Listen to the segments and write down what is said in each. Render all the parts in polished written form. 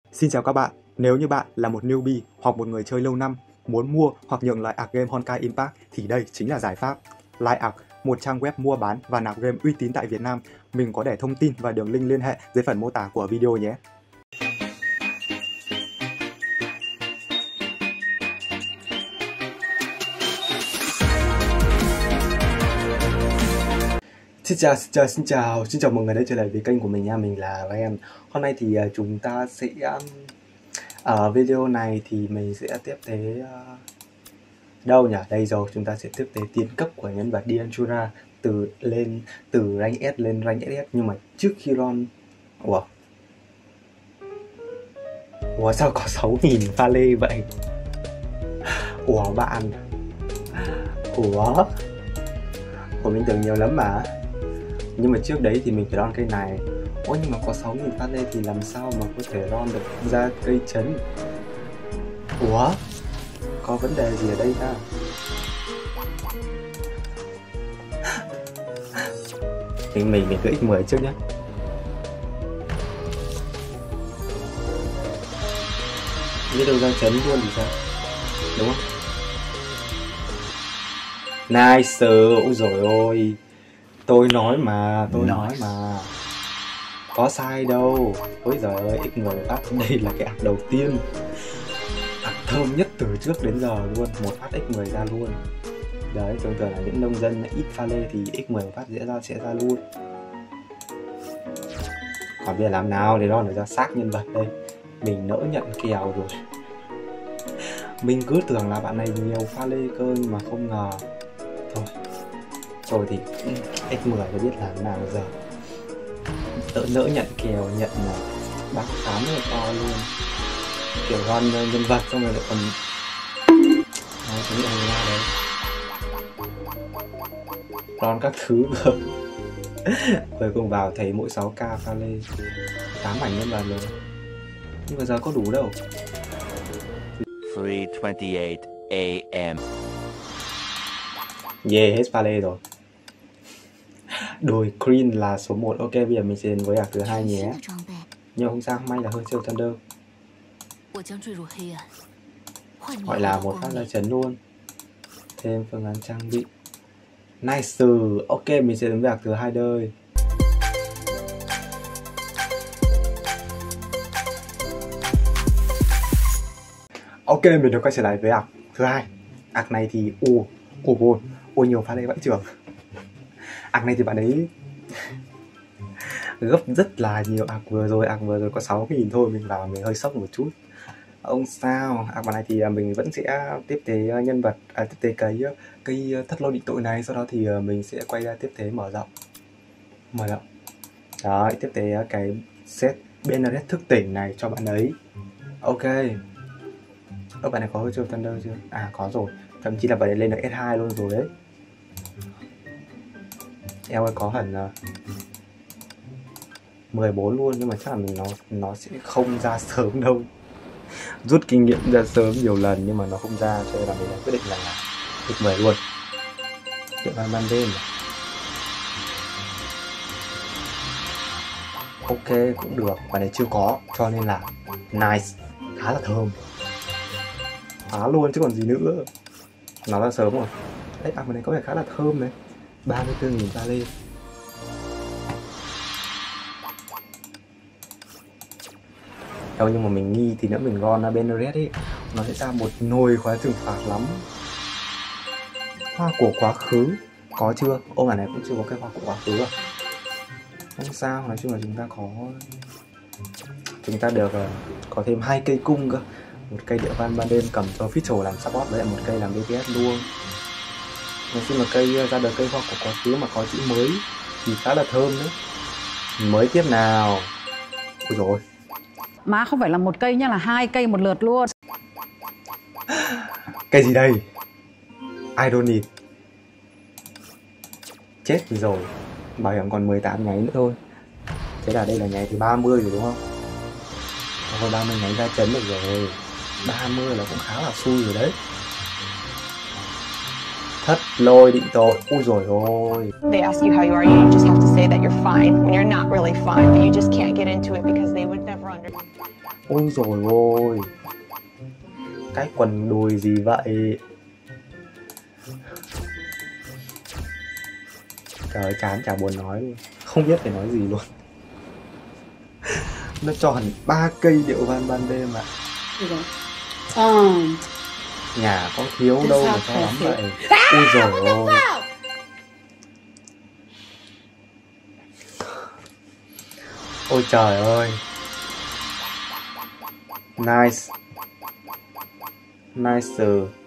Xin chào các bạn, nếu như bạn là một newbie hoặc một người chơi lâu năm muốn mua hoặc nhượng lại ạc game Honkai Impact thì đây chính là giải pháp. LiveArc, một trang web mua bán và nạp game uy tín tại Việt Nam. Mình có để thông tin và đường link liên hệ dưới phần mô tả của video nhé. Xin chào mọi người đã trở lại với kênh của mình nha, mình là Ryan. Hôm nay thì chúng ta sẽ ở video này thì mình sẽ tiếp tế đâu nhỉ? Đây rồi, chúng ta sẽ tiếp tế tiến cấp của nhân vật Dianjura từ rank S lên rank SS, nhưng mà trước khi run Ủa sao có 6.000 pha lê vậy? Ủa bạn. Ủa mình tưởng nhiều lắm mà. Nhưng mà trước đấy thì mình phải run cây này. Ôi nhưng mà có 6.000 pha lê thì làm sao mà có thể run được ra cây chấn? Ủa? Có vấn đề gì ở đây ta? Mình cứ x10 trước nhé. Biết đâu ra chấn luôn thì sao? Đúng không? Nice, ôi dồi ôi. Tôi nói mà. Có sai đâu. Ôi giời ơi, x10 phát đây là cái ạc đầu tiên. Ạc thơm nhất từ trước đến giờ luôn. Một phát x10 ra luôn. Đấy, thường thường là những nông dân ít pha lê thì x10 phát sẽ ra luôn. Còn bây giờ làm nào để đo được ra xác nhân vật đây. Mình nỡ nhận kèo rồi. Mình cứ tưởng là bạn này nhiều pha lê cơ nhưng mà không ngờ. Thôi thì x10 đã biết làm nào giờ. Nỡ nhận kèo, nhận bác 8 rất là to luôn. Kiểu run nhân vật xong rồi lại còn tôi nghĩ là người ra đấy run các thứ cơ. Cuối cùng vào thấy mỗi 6k pha lê 8 mảnh nhân vật rồi. Nhưng mà giờ có đủ đâu. 3:28 AM. Yeah, hết pha lê rồi. Đồi green là số 1. Ok, bây giờ mình sẽ đến với ạc thứ 2 nhé. Nhưng không sao, may là hơi siêu Thunder. Gọi là một phát ra chấn luôn. Thêm phương án trang bị. Nice. Ok, mình sẽ đến với ạc thứ 2 đời. Ok, mình được quay trở lại với ạc thứ 2. Ạc này thì ôi nhiều pha lê vãi chưởng. Ạc này thì bạn ấy gấp rất là nhiều. Ạc vừa rồi có 6.000 thôi, mình vào mình hơi sốc một chút. Không sao, ạc bạn này thì mình vẫn sẽ tiếp tế nhân vật, tiếp tế cái thất lô định tội này. Sau đó thì mình sẽ quay ra tiếp tế mở rộng. Đấy, tiếp tế cái set Benaret thức tỉnh này cho bạn ấy. Ok. Bạn này có hơi Thunder chưa? À có rồi, thậm chí là bạn ấy lên được S2 luôn rồi đấy. Eo ơi, có hẳn 14 luôn, nhưng mà chắc là nó sẽ không ra sớm đâu. Rút kinh nghiệm ra sớm nhiều lần nhưng mà nó không ra, cho nên là mình đã quyết định là x10 luôn. Điện ban đêm. Ok, cũng được, bạn này chưa có, cho nên là nice, khá là thơm. Phá luôn chứ còn gì nữa. Nó ra sớm rồi. Đấy, ạc này có vẻ khá là thơm đấy. 34.000 pha lê. Nhưng mà mình nghi thì nữa mình run Benaret ấy, nó sẽ ra một nồi khóa trừng phạt lắm. Hoa của quá khứ có chưa? Ô bản này cũng chưa có cái hoa của quá khứ à? Không sao, nói chung là chúng ta được có thêm 2 cây cung cơ. Một cây địa van ban đêm cầm cho Fischl làm support với lại một cây làm DPS luôn. Nói chung là cây ra được cây hoa của quá khứ mà có chữ mới thì khá là thơm đấy. Mới tiếp nào. Ôi dồi ôi. Má không phải là một cây nhá, là 2 cây một lượt luôn. Cây gì đây? I don't need. Chết rồi. Bảo hiểm còn 18 nháy nữa thôi. Thế là đây là nháy thứ 30 rồi đúng không? Thôi 30 nháy ra chấn được rồi. 30 là cũng khá là xui rồi đấy. Thất lôi định tội. Ui dồi ôi. They ask you how you are, you just have to say that you're fine when you're not really fine, but you just can't get into it because they would never understand. Ôi rồi ôi, cái quần đùi gì vậy? Trời ơi, chán chả buồn nói luôn, không biết phải nói gì luôn. Nó cho hẳn 3 cây điệu van ban đêm ạ. Nhà có thiếu đâu mà cho lắm vậy. Ui dồi ôi. Ôi trời ơi. Nice. Nice.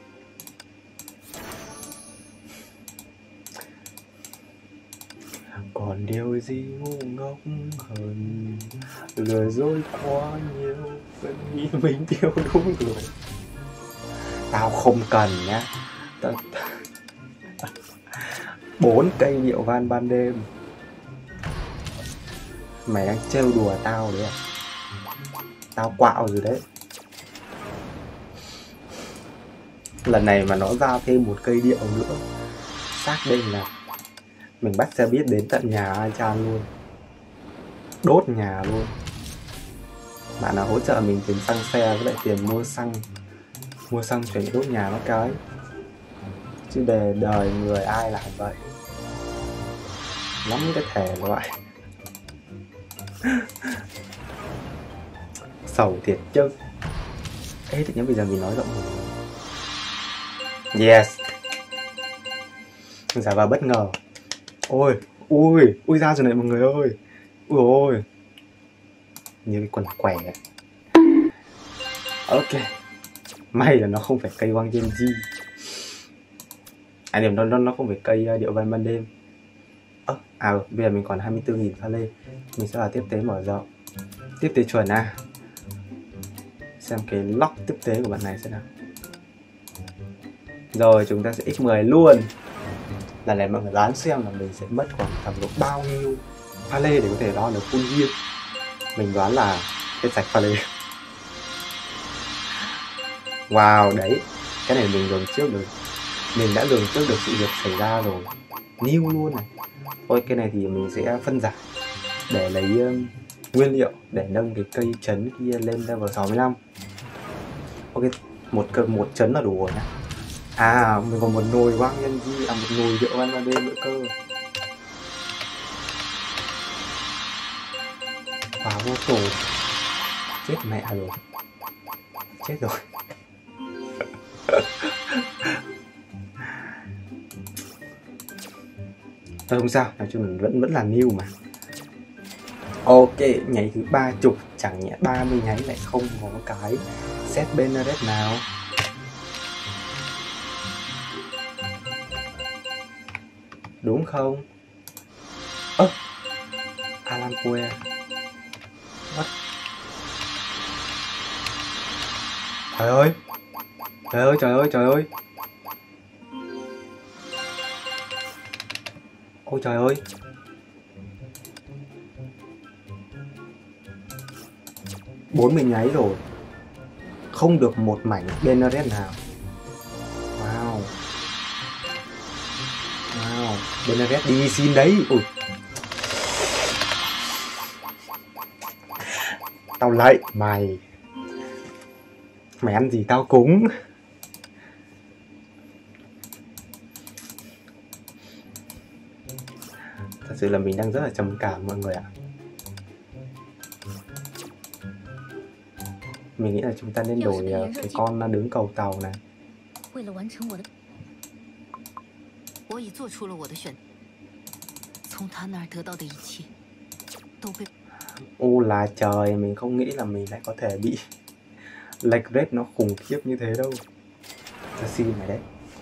Còn điều gì ngu ngốc hơn lừa dối quá nhiều, vẫn nghĩ mình yêu đúng người. Tao không cần nhá. 4 cây điệu van ban đêm. Mày đang trêu đùa tao đấy à? Tao quạo rồi đấy. Lần này mà nó ra thêm 1 cây điệu nữa, xác định là mình bắt xe buýt đến tận nhà Ai Chan luôn, đốt nhà luôn. Bạn nào hỗ trợ mình tiền xăng xe với lại tiền mua xăng chuẩn bị đốt nhà nó cái. Chứ để đời người ai làm vậy. Lắm cái thể loại. Sầu thiệt chứ. Ê, tự nhiên bây giờ mình nói rộng rồi. Yes. Giả vào bất ngờ. Ôi, ui ra rồi này mọi người ơi. Ui ôi. Như cái quần què. Ok. May là nó không phải cây Wang Genji. À điểm nó không phải cây điệu van ban đêm. Bây giờ mình còn 24.000 pha lê. Mình sẽ vào tiếp tế mở rộng. Tiếp tế chuẩn à. Xem cái lock tiếp tế của bạn này sẽ nào. Rồi chúng ta sẽ x10 luôn. Lần này mọi người đoán xem là mình sẽ mất khoảng tầm độ bao nhiêu pha lê để có thể đo được full gear. Mình đoán là hết sạch pha lê. Wow, đấy. Cái này mình lường trước được. Mình đã lường trước được sự việc xảy ra rồi. New luôn này. Thôi cái này thì mình sẽ phân giải để lấy nguyên liệu để nâng cái cây trấn kia lên level 65. Ok, một trấn là đủ rồi nhá. À, mình còn một nồi Wang Genji, một nồi rượu van ban đêm nữa cơ. Wow, vô tổ. Chết mẹ rồi. Chết rồi. Thôi không sao, nói chung mình vẫn là new mà. Ok, nháy thứ 30, chẳng nhẽ 30 nháy lại không có cái set Benares nào. Đúng không? Alan Poe. What? Trời ơi. Trời ơi. Ôi trời ơi. Bốn mình nháy rồi. Không được một mảnh Benares nào. Wow. Benares đi xin đấy. Ui. Tao lạy mày. Mày ăn gì tao cúng. Thật sự là mình đang rất là trầm cảm mọi người ạ. Mình nghĩ là chúng ta nên đổi cái con đứng cầu tàu này. Ô là trời, mình không nghĩ là mình lại có thể bị lệch rate nó khủng khiếp như thế đâu. Ta xin mày đấy.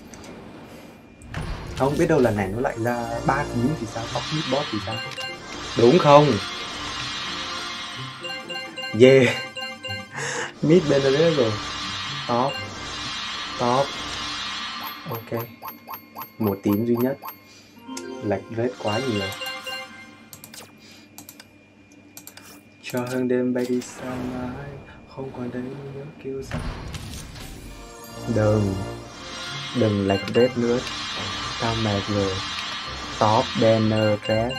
Không biết đâu lần này nó lại ra 3 tím thì sao, top mid boss thì sao. Đúng không? Yeah. Mid Benares rồi. Top. Ok. Một tím duy nhất. Lệch rate quá nhiều. Cho hương đêm bay đi xa mãi, không còn đấy nhớ kêu rằng. Đừng lệch rate nữa. Tao mệt rồi. Top Benares.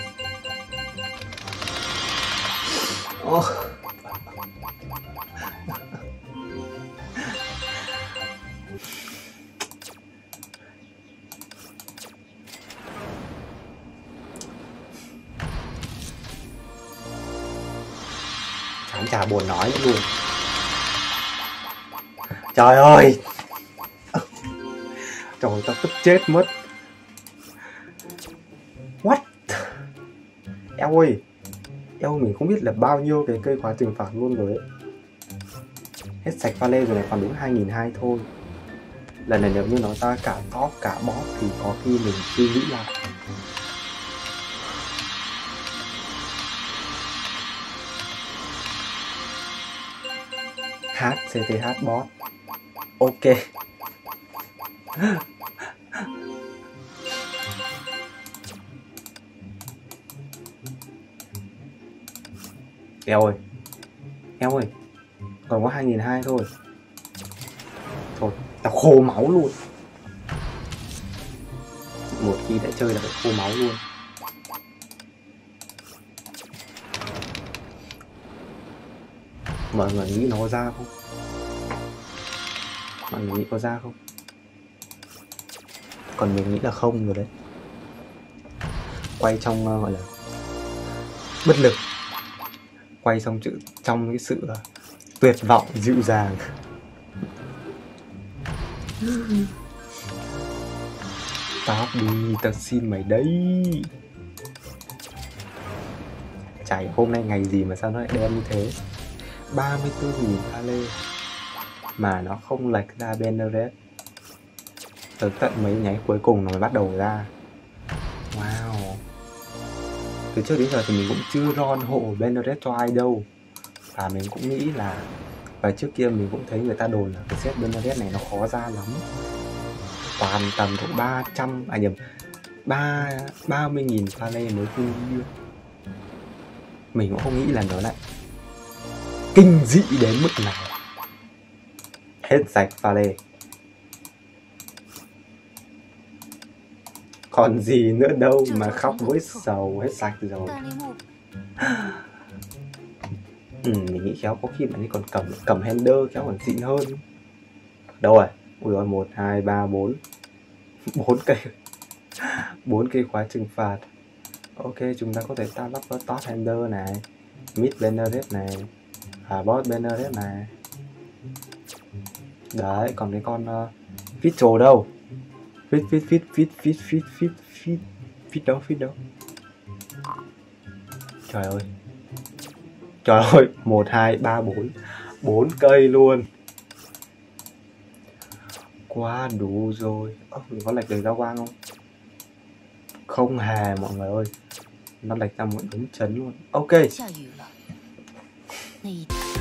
chả buồn nói nữa luôn. Trời ơi. Trời, tao tức chết mất. What? Eo ơi. Eo, mình không biết là bao nhiêu cái cây khóa trừng phạt luôn rồi ấy. Hết sạch pha lê rồi này, còn đúng 2.200 thôi. Lần này nếu như nó ra cả top cả bot thì có khi mình suy nghĩ lại. HCTH bot. Ok. Eo ơi. Eo ơi. Còn có 2.200 thôi. Thôi, tao khô máu luôn. Một khi đã chơi là phải khô máu luôn. Mọi người nghĩ nó có ra không? Mọi người nghĩ có ra không? Còn mình nghĩ là không rồi đấy. Quay trong gọi là bất lực. Quay xong trong cái sự tuyệt vọng dịu dàng. Tao đi, tao xin mày đấy. Chảy hôm nay ngày gì mà sao nó lại đen như thế. 34.000 pha lê mà nó không lệch ra Benered. Tới tận mấy nháy cuối cùng nó mới bắt đầu ra. Wow. Từ trước đến giờ thì mình cũng chưa ron hộ Benered cho ai đâu. Và mình cũng nghĩ là, và trước kia mình cũng thấy người ta đồn là cái set Benered này nó khó ra lắm. Toàn tầm độ 30.000 pha lê mới vui. Mình cũng không nghĩ là nó lại kinh dị đến mức nào. Hết sạch pha lê. Còn gì nữa đâu mà khóc với sầu. Hết sạch rồi. Mình nghĩ khéo có khi bạn ấy còn cầm handler khéo còn xịn hơn. Đâu rồi? Ui ơi, 1, 2, 3, 4 4 cây 4 cây khóa trừng phạt. Ok, chúng ta có thể start up với top handler này, mid Benered này, bot Benered này. Đấy, còn cái con fit trồ đâu? Fit đâu? Trời ơi. Trời ơi, 1, 2, 3, 4 4 cây luôn. Quá đủ rồi. Mình có lệch được ra quang không? Không hề mọi người ơi. Nó lệch ra một đống chấn luôn. Ok.